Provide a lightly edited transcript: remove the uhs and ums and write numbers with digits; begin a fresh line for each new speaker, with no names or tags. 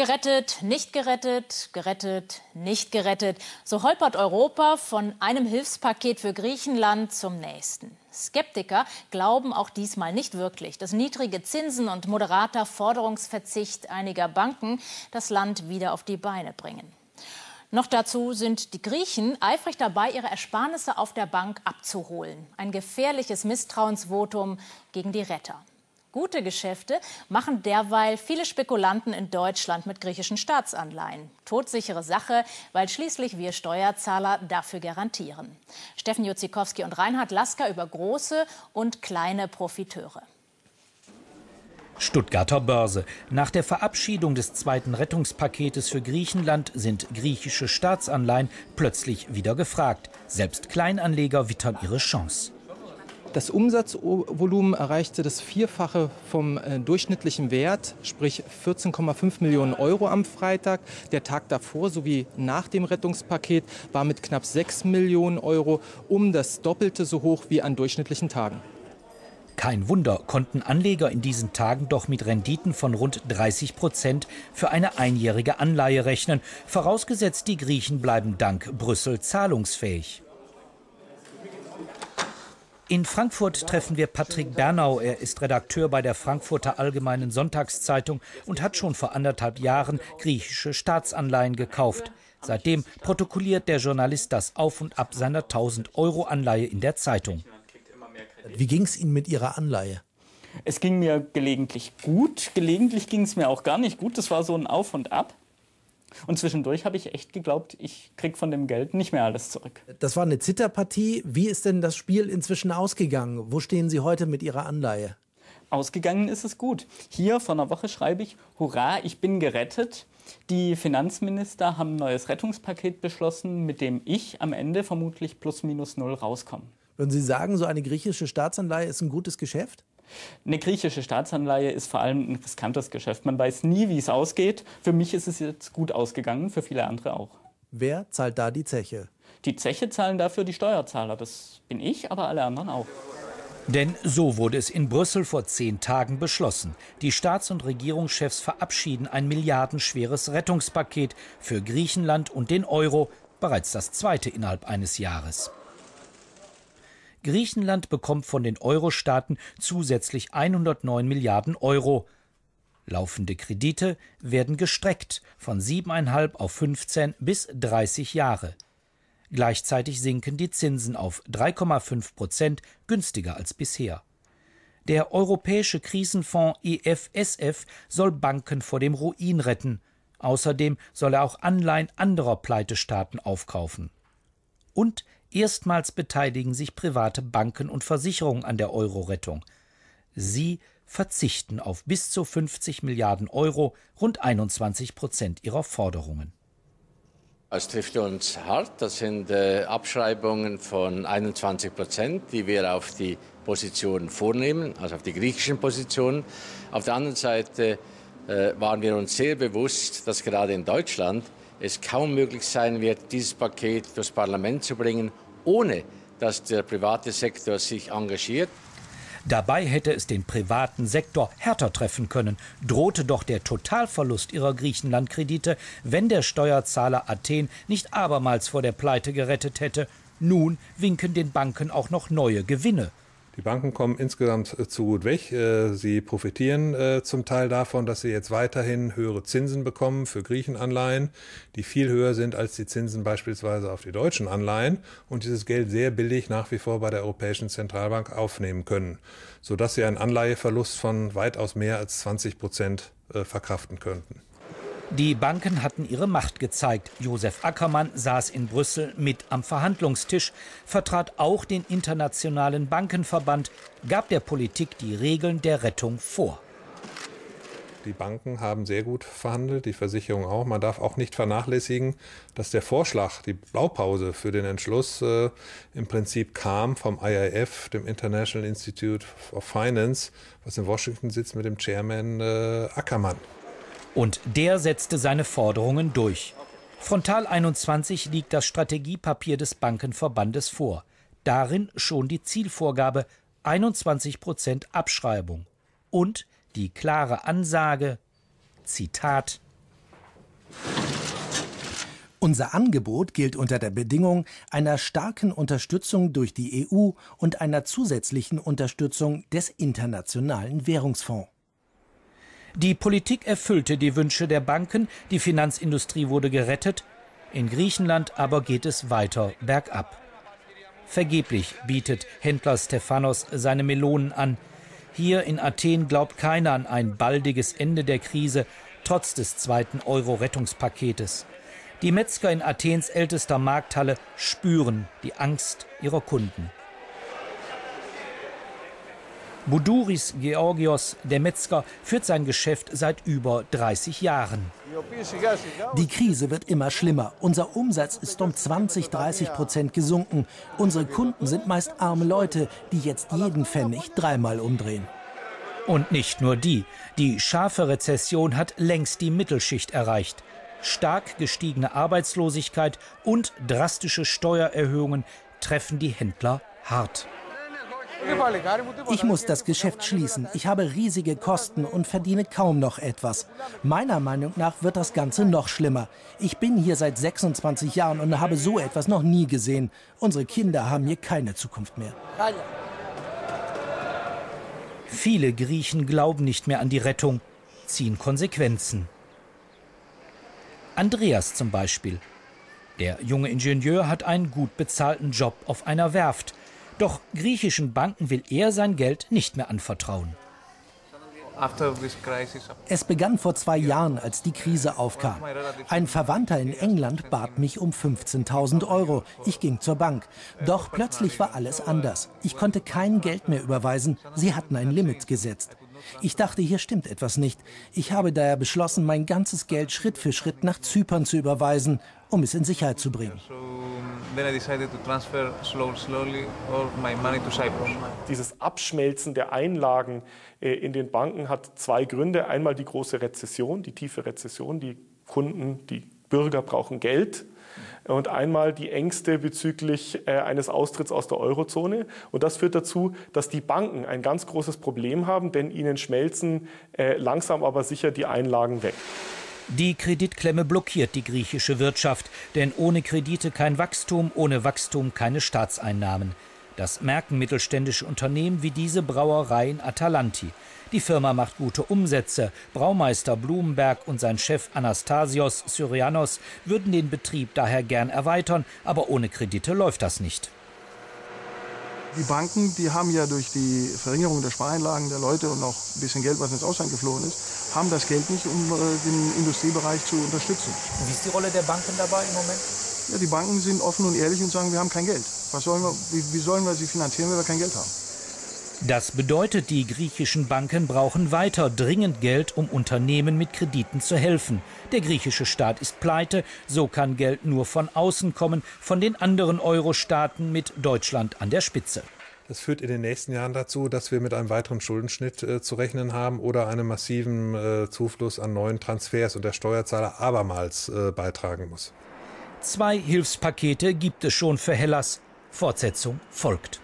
Gerettet, nicht gerettet, gerettet, nicht gerettet. So holpert Europa von einem Hilfspaket für Griechenland zum nächsten. Skeptiker glauben auch diesmal nicht wirklich, dass niedrige Zinsen und moderater Forderungsverzicht einiger Banken das Land wieder auf die Beine bringen. Noch dazu sind die Griechen eifrig dabei, ihre Ersparnisse auf der Bank abzuholen. Ein gefährliches Misstrauensvotum gegen die Retter. Gute Geschäfte machen derweil viele Spekulanten in Deutschland mit griechischen Staatsanleihen. Todsichere Sache, weil schließlich wir Steuerzahler dafür garantieren. Steffen Juzikowski und Reinhard Lasker über große und kleine Profiteure.
Stuttgarter Börse. Nach der Verabschiedung des zweiten Rettungspaketes für Griechenland sind griechische Staatsanleihen plötzlich wieder gefragt. Selbst Kleinanleger wittern ihre Chance.
Das Umsatzvolumen erreichte das Vierfache vom durchschnittlichen Wert, sprich 14,5 Millionen Euro am Freitag. Der Tag davor sowie nach dem Rettungspaket war mit knapp 6 Millionen Euro das Doppelte so hoch wie an durchschnittlichen Tagen.
Kein Wunder, konnten Anleger in diesen Tagen doch mit Renditen von rund 30% für eine einjährige Anleihe rechnen, vorausgesetzt die Griechen bleiben dank Brüssel zahlungsfähig. In Frankfurt treffen wir Patrick Bernau. Er ist Redakteur bei der Frankfurter Allgemeinen Sonntagszeitung und hat schon vor 1,5 Jahren griechische Staatsanleihen gekauft. Seitdem protokolliert der Journalist das Auf und Ab seiner 1.000-Euro-Anleihe in der Zeitung.
Wie ging es Ihnen mit Ihrer Anleihe?
Es ging mir gelegentlich gut, gelegentlich ging es mir auch gar nicht gut. Das war so ein Auf und Ab. Und zwischendurch habe ich echt geglaubt, ich kriege von dem Geld nicht mehr alles zurück.
Das war eine Zitterpartie. Wie ist denn das Spiel inzwischen ausgegangen? Wo stehen Sie heute mit Ihrer Anleihe?
Ausgegangen ist es gut. Hier vor einer Woche schreibe ich, hurra, ich bin gerettet. Die Finanzminister haben ein neues Rettungspaket beschlossen, mit dem ich am Ende vermutlich plus minus null rauskomme.
Würden Sie sagen, so eine griechische Staatsanleihe ist ein gutes Geschäft?
Eine griechische Staatsanleihe ist vor allem ein riskantes Geschäft. Man weiß nie, wie es ausgeht. Für mich ist es jetzt gut ausgegangen, für viele andere auch.
Wer zahlt da die Zeche?
Die Zeche zahlen dafür die Steuerzahler. Das bin ich, aber alle anderen auch.
Denn so wurde es in Brüssel vor 10 Tagen beschlossen. Die Staats- und Regierungschefs verabschieden ein milliardenschweres Rettungspaket für Griechenland und den Euro, bereits das zweite innerhalb eines Jahres. Griechenland bekommt von den Euro-Staaten zusätzlich 109 Milliarden Euro. Laufende Kredite werden gestreckt von 7,5 auf 15 bis 30 Jahre. Gleichzeitig sinken die Zinsen auf 3,5%, günstiger als bisher. Der europäische Krisenfonds EFSF soll Banken vor dem Ruin retten. Außerdem soll er auch Anleihen anderer Pleitestaaten aufkaufen. Und erstmals beteiligen sich private Banken und Versicherungen an der Euro-Rettung. Sie verzichten auf bis zu 50 Milliarden Euro, rund 21% ihrer Forderungen.
Es trifft uns hart. Das sind Abschreibungen von 21%, die wir auf die Positionen vornehmen, also auf die griechischen Positionen. Auf der anderen Seite waren wir uns sehr bewusst, dass gerade in Deutschland es kaum möglich sein wird, dieses Paket durchs Parlament zu bringen, ohne dass der private Sektor sich engagiert.
Dabei hätte es den privaten Sektor härter treffen können, drohte doch der Totalverlust ihrer Griechenland-Kredite, wenn der Steuerzahler Athen nicht abermals vor der Pleite gerettet hätte. Nun winken den Banken auch noch neue Gewinne.
Die Banken kommen insgesamt zu gut weg. Sie profitieren zum Teil davon, dass sie jetzt weiterhin höhere Zinsen bekommen für Griechenanleihen, die viel höher sind als die Zinsen beispielsweise auf die deutschen Anleihen und dieses Geld sehr billig nach wie vor bei der Europäischen Zentralbank aufnehmen können, sodass sie einen Anleiheverlust von weitaus mehr als 20% verkraften könnten.
Die Banken hatten ihre Macht gezeigt. Josef Ackermann saß in Brüssel mit am Verhandlungstisch, vertrat auch den Internationalen Bankenverband, gab der Politik die Regeln der Rettung vor.
Die Banken haben sehr gut verhandelt, die Versicherung auch. Man darf auch nicht vernachlässigen, dass der Vorschlag, die Blaupause für den Entschluss im Prinzip kam vom IIF, dem International Institute of Finance, was in Washington sitzt, mit dem Chairman Ackermann.
Und der setzte seine Forderungen durch. Frontal 21 liegt das Strategiepapier des Bankenverbandes vor. Darin schon die Zielvorgabe 21% Abschreibung. Und die klare Ansage, Zitat:
Unser Angebot gilt unter der Bedingung einer starken Unterstützung durch die EU und einer zusätzlichen Unterstützung des Internationalen Währungsfonds.
Die Politik erfüllte die Wünsche der Banken, die Finanzindustrie wurde gerettet, in Griechenland aber geht es weiter bergab. Vergeblich bietet Händler Stefanos seine Melonen an. Hier in Athen glaubt keiner an ein baldiges Ende der Krise, trotz des zweiten Euro-Rettungspaketes. Die Metzger in Athens ältester Markthalle spüren die Angst ihrer Kunden. Boudouris Georgios, der Metzger, führt sein Geschäft seit über 30 Jahren.
Die Krise wird immer schlimmer. Unser Umsatz ist um 20–30% gesunken. Unsere Kunden sind meist arme Leute, die jetzt jeden Pfennig dreimal umdrehen.
Und nicht nur die. Die scharfe Rezession hat längst die Mittelschicht erreicht. Stark gestiegene Arbeitslosigkeit und drastische Steuererhöhungen treffen die Händler hart.
Ich muss das Geschäft schließen. Ich habe riesige Kosten und verdiene kaum noch etwas. Meiner Meinung nach wird das Ganze noch schlimmer. Ich bin hier seit 26 Jahren und habe so etwas noch nie gesehen. Unsere Kinder haben hier keine Zukunft mehr.
Viele Griechen glauben nicht mehr an die Rettung, ziehen Konsequenzen. Andreas zum Beispiel. Der junge Ingenieur hat einen gut bezahlten Job auf einer Werft. Doch griechischen Banken will er sein Geld nicht mehr anvertrauen.
Es begann vor 2 Jahren, als die Krise aufkam. Ein Verwandter in England bat mich um 15.000 Euro. Ich ging zur Bank. Doch plötzlich war alles anders. Ich konnte kein Geld mehr überweisen. Sie hatten ein Limit gesetzt. Ich dachte, hier stimmt etwas nicht. Ich habe daher beschlossen, mein ganzes Geld Schritt für Schritt nach Zypern zu überweisen, um es in Sicherheit zu bringen.
Dieses Abschmelzen der Einlagen in den Banken hat 2 Gründe. Einmal die große Rezession, die tiefe Rezession. Die Kunden, die Bürger brauchen Geld. Und einmal die Ängste bezüglich eines Austritts aus der Eurozone. Und das führt dazu, dass die Banken ein ganz großes Problem haben, denn ihnen schmelzen langsam aber sicher die Einlagen weg.
Die Kreditklemme blockiert die griechische Wirtschaft, denn ohne Kredite kein Wachstum, ohne Wachstum keine Staatseinnahmen. Das merken mittelständische Unternehmen wie diese Brauerei in Atalanti. Die Firma macht gute Umsätze. Braumeister Blumenberg und sein Chef Anastasios Syrianos würden den Betrieb daher gern erweitern, aber ohne Kredite läuft das nicht.
Die Banken, die haben ja durch die Verringerung der Spareinlagen der Leute und auch ein bisschen Geld, was ins Ausland geflohen ist, haben das Geld nicht, um den Industriebereich zu unterstützen.
Und wie ist die Rolle der Banken dabei im Moment?
Ja, die Banken sind offen und ehrlich und sagen, wir haben kein Geld. Wie sollen wir sie finanzieren, wenn wir kein Geld haben?
Das bedeutet, die griechischen Banken brauchen weiter dringend Geld, um Unternehmen mit Krediten zu helfen. Der griechische Staat ist pleite, so kann Geld nur von außen kommen, von den anderen Euro-Staaten mit Deutschland an der Spitze.
Das führt in den nächsten Jahren dazu, dass wir mit einem weiteren Schuldenschnitt zu rechnen haben oder einem massiven Zufluss an neuen Transfers und der Steuerzahler abermals beitragen muss.
2 Hilfspakete gibt es schon für Hellas. Fortsetzung folgt.